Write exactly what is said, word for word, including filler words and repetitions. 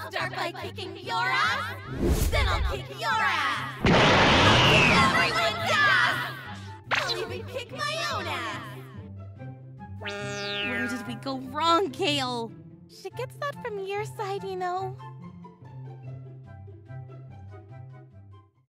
I'll start by kicking your ass, then I'll kick your ass. I'll kick everyone's ass. I'll even kick my own ass. Where did we go wrong, Kale? She gets that from your side, you know.